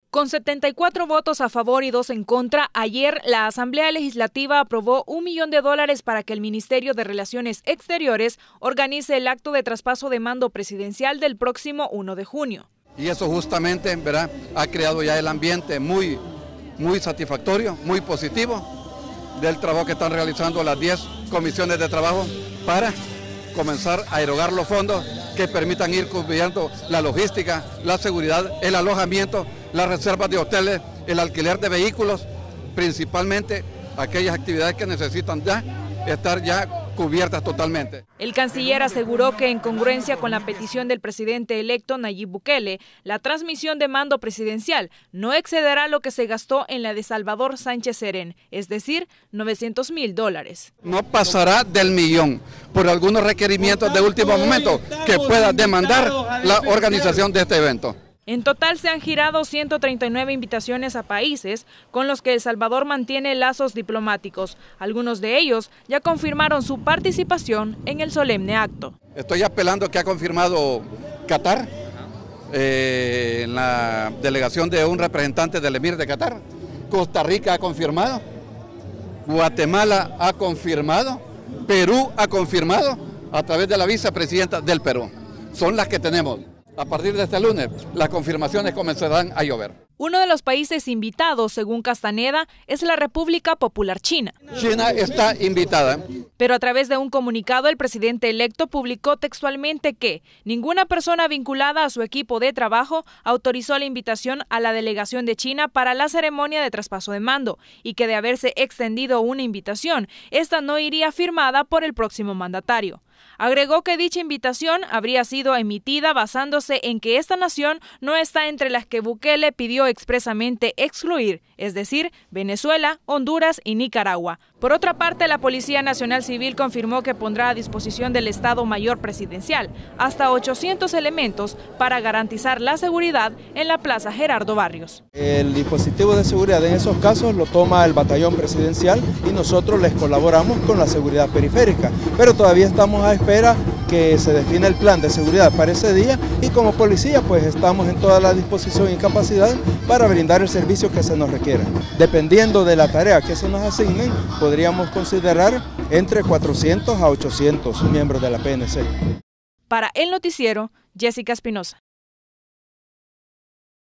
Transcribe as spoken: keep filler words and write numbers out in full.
Con setenta y cuatro votos a favor y dos en contra, ayer la Asamblea Legislativa aprobó un millón de dólares para que el Ministerio de Relaciones Exteriores organice el acto de traspaso de mando presidencial del próximo uno de junio. Y eso justamente, ¿verdad?, ha creado ya el ambiente muy, muy satisfactorio, muy positivo del trabajo que están realizando las diez comisiones de trabajo para comenzar a erogar los fondos que permitan ir cubriendo la logística, la seguridad, el alojamiento, las reservas de hoteles, el alquiler de vehículos, principalmente aquellas actividades que necesitan ya estar ya cubiertas totalmente. El canciller aseguró que en congruencia con la petición del presidente electo Nayib Bukele, la transmisión de mando presidencial no excederá lo que se gastó en la de Salvador Sánchez Serén, es decir, novecientos mil dólares. No pasará del millón por algunos requerimientos de último momento que pueda demandar la organización de este evento. En total se han girado ciento treinta y nueve invitaciones a países con los que El Salvador mantiene lazos diplomáticos. Algunos de ellos ya confirmaron su participación en el solemne acto. Estoy apelando que ha confirmado Qatar, eh, en la delegación de un representante del Emir de Qatar. Costa Rica ha confirmado, Guatemala ha confirmado, Perú ha confirmado a través de la vicepresidenta del Perú. Son las que tenemos. A partir de este lunes, las confirmaciones comenzarán a llover. Uno de los países invitados, según Castaneda, es la República Popular China. China está invitada. Pero a través de un comunicado, el presidente electo publicó textualmente que ninguna persona vinculada a su equipo de trabajo autorizó la invitación a la delegación de China para la ceremonia de traspaso de mando y que de haberse extendido una invitación, esta no iría firmada por el próximo mandatario. Agregó que dicha invitación habría sido emitida basándose en que esta nación no está entre las que Bukele pidió expresamente excluir, es decir, Venezuela, Honduras y Nicaragua. Por otra parte, la Policía Nacional Civil confirmó que pondrá a disposición del Estado Mayor Presidencial hasta ochocientos elementos para garantizar la seguridad en la Plaza Gerardo Barrios. El dispositivo de seguridad en esos casos lo toma el Batallón Presidencial y nosotros les colaboramos con la seguridad periférica, pero todavía estamos a espera que se defina el plan de seguridad para ese día y como policía pues estamos en toda la disposición y capacidad para brindar el servicio que se nos requiera. Dependiendo de la tarea que se nos asignen, podríamos considerar entre cuatrocientos a ochocientos miembros de la P N C. Para El Noticiero, Jessica Espinosa.